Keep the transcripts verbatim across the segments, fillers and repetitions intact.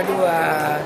dua.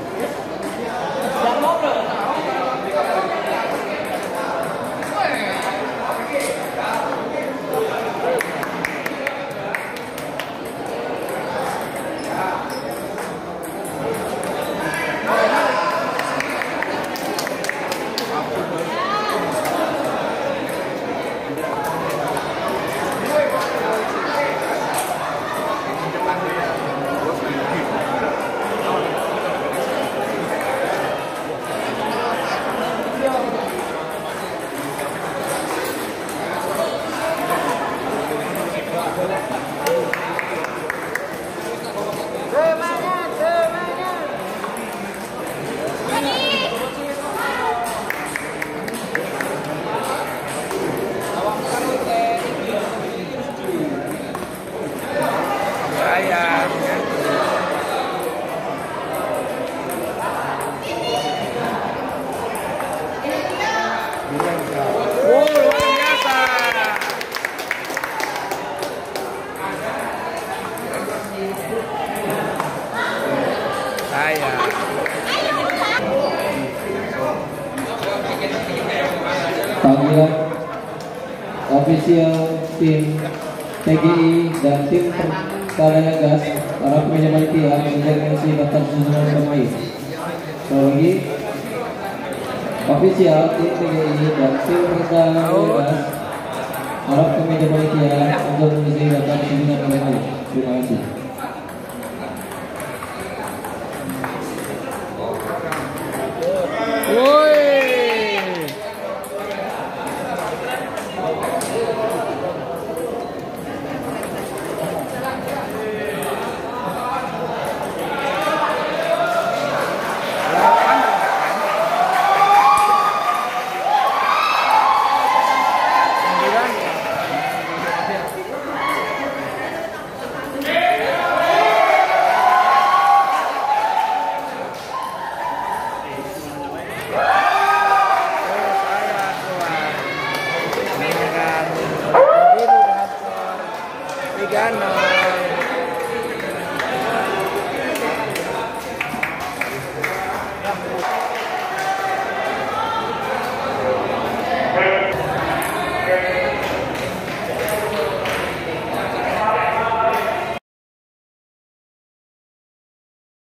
Panggilan ofisial tim T G I dan tim Pertahanan Gas para pemeja panitia menjalankan isi daftar susunan pemain. Lagi ofisial tim T G I dan tim Pertahanan Gas para pemeja panitia untuk mengisi daftar susunan pemain. Terima kasih. Tiga nol.